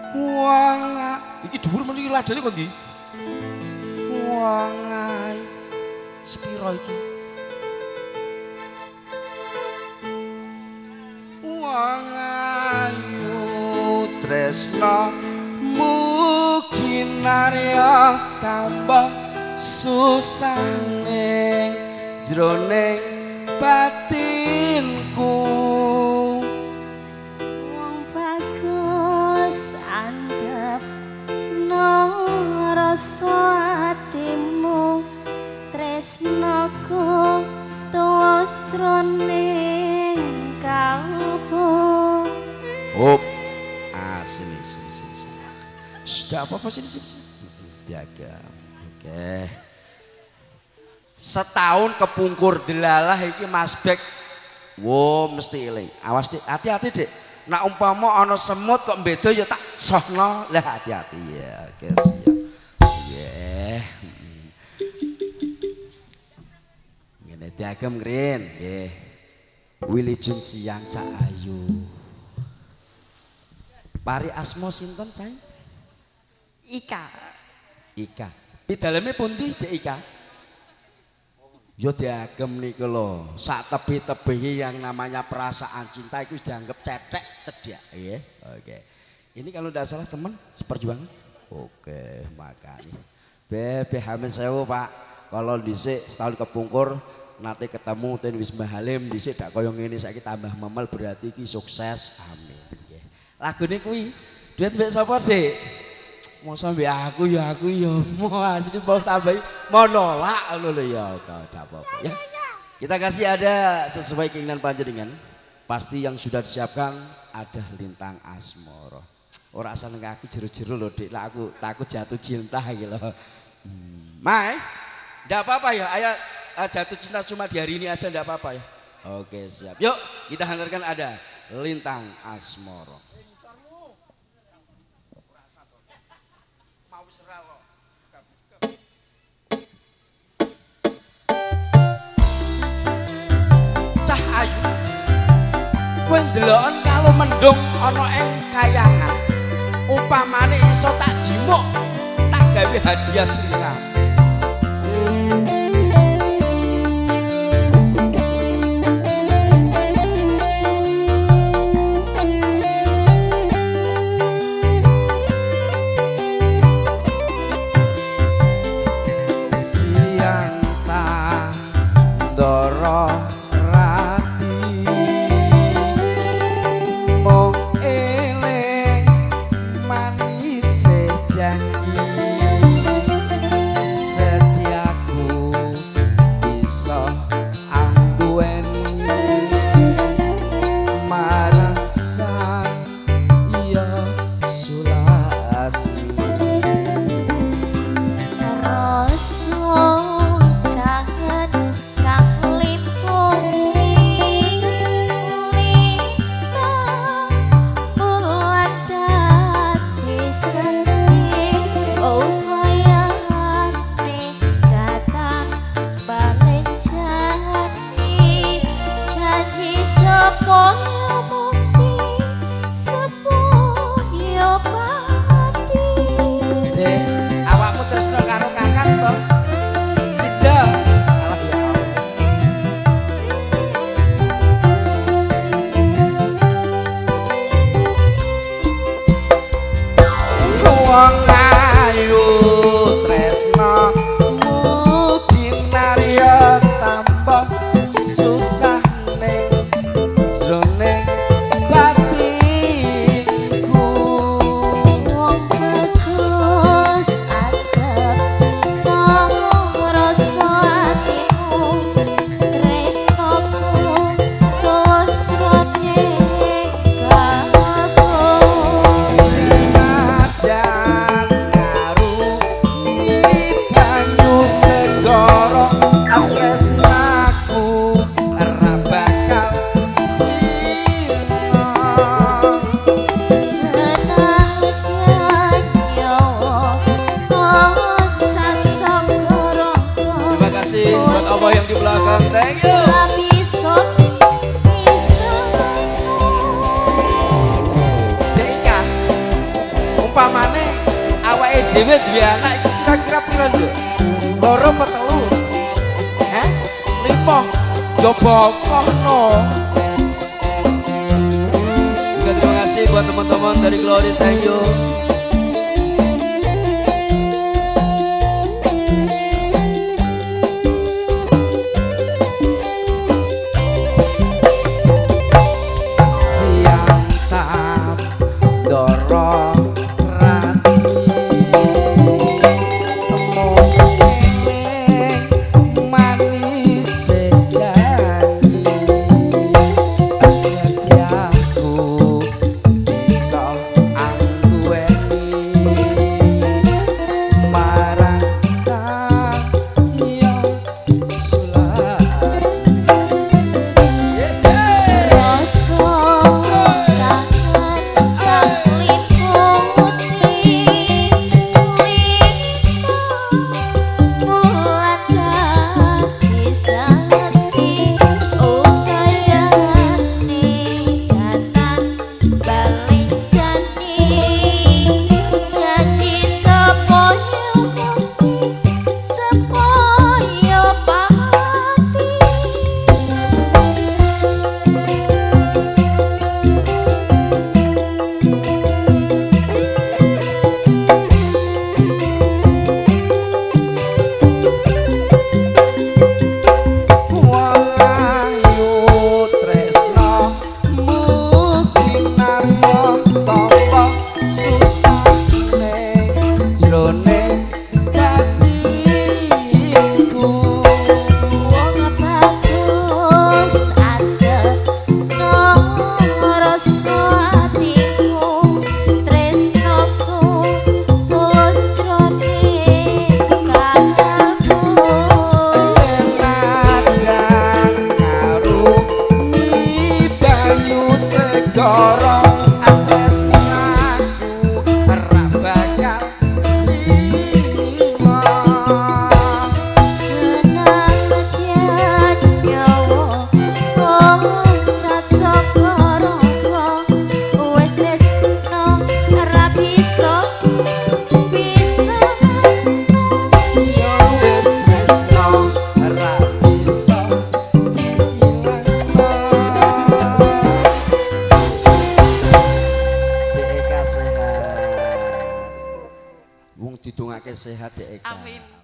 Wong iki dhuwur men iki ladane kok ndi? wong sepiro iki? Wong ayu tresno mugi narya tambah susane jroning batinku. Wong bagus andhep no rasa atimu tresnaku tulus roning kalbu. Hop, sini. Sudah apa sini. Diagam. Oke. Setahun kepungkur delalah iki Mas Bek. Wo mesti eling. Awas Dik, hati-hati Dik. Nak umpama ana semut kok beda ya tak sohno. Lah hati-hati ya. Oke, siap. Nggih. Ngene diagem ngrin, nggih. Wilujeng siang Cak Ayu. Pari asma sinten, Sayang? Ika. Ika. Pidaleme pundi Dek Ika? Yo diagem niku lho, sak tebih-tebihi yang namanya perasaan cinta itu dianggap cetek cedhak ya. Oke. Ini kalau tidak salah teman seperjuangan. Oke, makanya. Bebe hamin sewu Pak. Kalau dhisik setahun kepungkur nanti ketemu ten wis Halim dhisik dak koyo ngene saiki tambah memel berarti iki sukses. Amin. Nggih. Lagune kuwi duet mbek sapa, Dik? Masa mbek aku ya mau asli mau tambahi mau nolak lho ya enggak apa-apa ya. Kita kasih ada sesuai keinginan panjenengan. Pasti yang sudah disiapkan ada lintang asmara. Ora seneng aku jero-jero lho Dik, lah aku takut jatuh cinta iki lho. Mai, enggak apa-apa ya. Ayo jatuh cinta cuma di hari ini aja enggak apa-apa ya. Oke, siap. Yuk, kita hantarkan ada lintang asmara. Cah Ayu kowe ndelokon kalau mendung ana ing kayangan upamane iso tak jimuk tak gawe hadiah sliram. upamane awake dhewe duwe anak iki kira-kira pira nduk? Loro apa telu? Lima. Yo bokohno. Terima kasih buat teman-teman dari Glory, thank you. Wong didongake sehat ya Eka. Amin.